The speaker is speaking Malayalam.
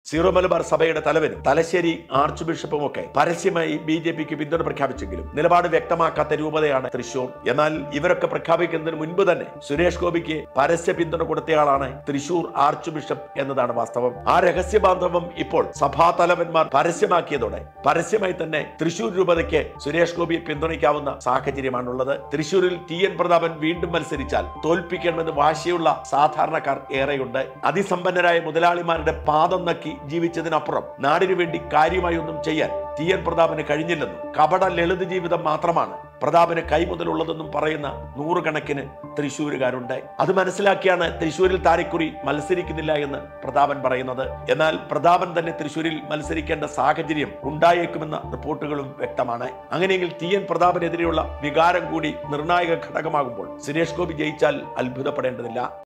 സീറോ മലബാർ സഭയുടെ തലവനും തലശ്ശേരി ആർച്ച് ബിഷപ്പും ഒക്കെ പരസ്യമായി BJPക്ക് പിന്തുണ പ്രഖ്യാപിച്ചെങ്കിലും നിലപാട് വ്യക്തമാക്കാത്ത രൂപതയാണ് തൃശൂർ. എന്നാൽ ഇവരൊക്കെ പ്രഖ്യാപിക്കുന്നതിന് മുൻപ് തന്നെ സുരേഷ് ഗോപിക്ക് പരസ്യ പിന്തുണ കൊടുത്തയാളാണ് തൃശൂർ ആർച്ച് ബിഷപ്പ് എന്നതാണ് വാസ്തവം. ആ രഹസ്യബാന്ധവം ഇപ്പോൾ സഭാതലവന്മാർ പരസ്യമാക്കിയതോടെ പരസ്യമായി തന്നെ തൃശൂർ രൂപതയ്ക്ക് സുരേഷ് ഗോപിയെ പിന്തുണയ്ക്കാവുന്ന സാഹചര്യമാണുള്ളത്. തൃശൂരിൽ TN പ്രതാപൻ വീണ്ടും മത്സരിച്ചാൽ തോൽപ്പിക്കണമെന്ന് വാശിയുള്ള സാധാരണക്കാർ ഏറെയുണ്ട്. അതിസമ്പന്നരായ മുതലാളിമാരുടെ പാദം നക്കി ജീവിച്ചതിനപ്പുറം നാടിനു വേണ്ടി കാര്യമായി ഒന്നും ചെയ്യാൻ TN പ്രതാപന് കഴിഞ്ഞില്ലെന്നും കപട ലളിത ജീവിതം മാത്രമാണ് പ്രതാപന് കൈമുതലുള്ളതെന്നും പറയുന്ന നൂറുകണക്കിന് തൃശ്ശൂരുകാരുണ്ട്. അത് മനസ്സിലാക്കിയാണ് തൃശ്ശൂരിൽ താരിക്കുറി മത്സരിക്കുന്നില്ല എന്ന് പ്രതാപൻ പറയുന്നത്. എന്നാൽ പ്രതാപൻ തന്നെ തൃശ്ശൂരിൽ മത്സരിക്കേണ്ട സാഹചര്യം ഉണ്ടായേക്കുമെന്ന റിപ്പോർട്ടുകളും വ്യക്തമാണ്. അങ്ങനെയെങ്കിൽ TN പ്രതാപനെതിരെയുള്ള വികാരം കൂടി നിർണായക ഘടകമാകുമ്പോൾ സുരേഷ് ഗോപി ജയിച്ചാൽ അത്ഭുതപ്പെടേണ്ടതില്ല.